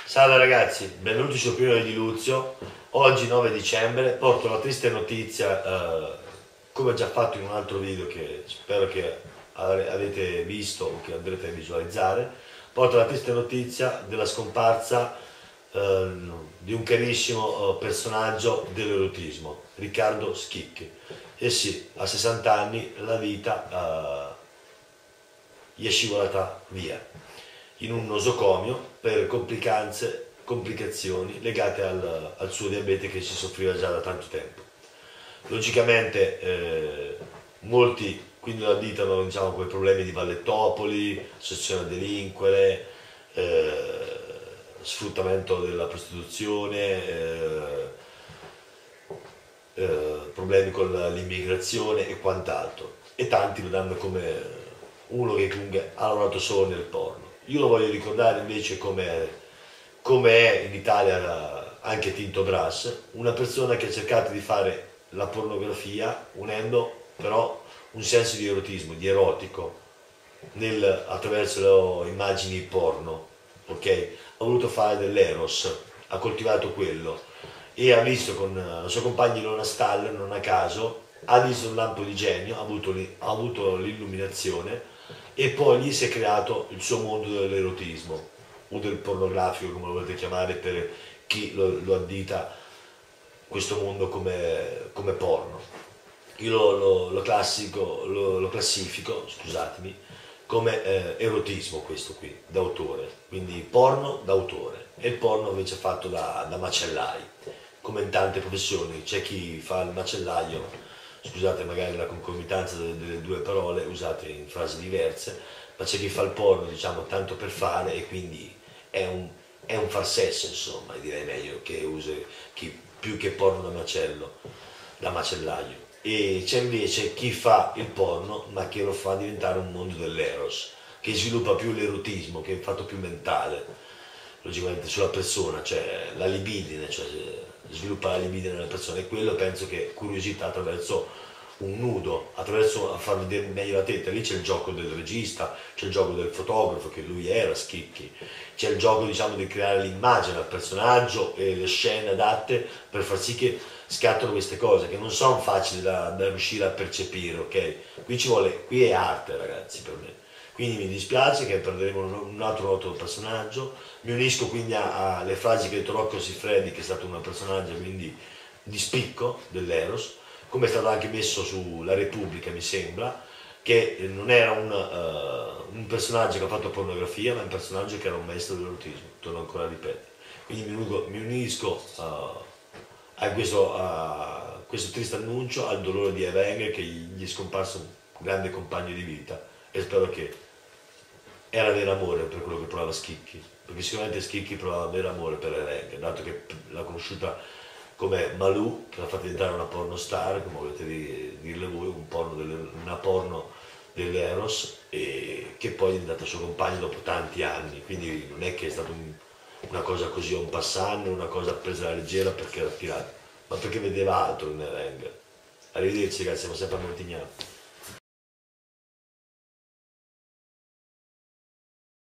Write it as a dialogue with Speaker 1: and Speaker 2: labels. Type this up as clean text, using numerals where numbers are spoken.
Speaker 1: Salve ragazzi, benvenuti sul Piano di Luzio. Oggi 9 dicembre porto la triste notizia, come già fatto in un altro video che spero che avete visto o che andrete a visualizzare. Porto la triste notizia della scomparsa di un carissimo personaggio dell'erotismo, Riccardo Schicchi. E sì, a 60 anni la vita gli è scivolata via in un nosocomio per complicazioni legate al suo diabete che si soffriva già da tanto tempo. Logicamente molti quindi lo additano, diciamo, quei problemi di vallettopoli, associazione a delinquere, sfruttamento della prostituzione, problemi con l'immigrazione e quant'altro, e tanti lo danno come uno che comunque ha lavorato solo nel porno. Io lo voglio ricordare invece come è in Italia anche Tinto Brass, una persona che ha cercato di fare la pornografia unendo però un senso di erotismo, di erotico, attraverso le immagini porno, ok? Ha voluto fare dell'eros, ha coltivato quello e ha visto con la sua compagna Ilona Staller, non a caso, ha visto un lampo di genio, ha avuto l'illuminazione e poi gli si è creato il suo mondo dell'erotismo o del pornografico, come lo volete chiamare, per chi lo addita questo mondo come porno. Io lo classifico, scusatemi, come erotismo questo qui, d'autore, quindi porno d'autore, e il porno invece fatto da macellai, come in tante professioni. C'è chi fa il macellaio, scusate magari la concomitanza delle due parole usate in frasi diverse, ma c'è chi fa il porno, diciamo, tanto per fare, e quindi è un far sesso, insomma, direi meglio, che più che porno da macellaio. E c'è invece chi fa il porno ma che lo fa diventare un mondo dell'eros, che sviluppa più l'erotismo, che è fatto più mentale, logicamente sulla persona, cioè la libidine, cioè sviluppa la libidine nella persona, e quello penso che curiosità attraverso un nudo, attraverso a far vedere meglio la tetta. Lì c'è il gioco del regista, c'è il gioco del fotografo, che lui era Schicchi, c'è il gioco, diciamo, di creare l'immagine al personaggio e le scene adatte per far sì che scattano queste cose che non sono facili da riuscire a percepire, ok? Qui è arte, ragazzi, per me. Quindi mi dispiace che perderemo un altro noto personaggio. Mi unisco quindi alle frasi che ha detto Rocco Siffredi, che è stato un personaggio quindi di spicco dell'Eros, come è stato anche messo sulla Repubblica, mi sembra, che non era un personaggio che ha fatto pornografia, ma un personaggio che era un maestro dell'erotismo, torno ancora a ripetere. Quindi mi unisco a questo triste annuncio, al dolore di Evenger, che gli è scomparso un grande compagno di vita, e spero che era vero amore per quello che provava Schicchi, perché sicuramente Schicchi provava vero amore per Evenger, dato che l'ha conosciuta come Malou, che l'ha fatta diventare una pornostar, come volete dirle voi, una porno dell'Eros, e che poi è diventata suo compagno dopo tanti anni. Quindi non è che è stata una cosa così un passante, una cosa presa alla leggera perché era pirata, ma perché vedeva altro in Evenger. Arrivederci ragazzi, siamo sempre a Montignano.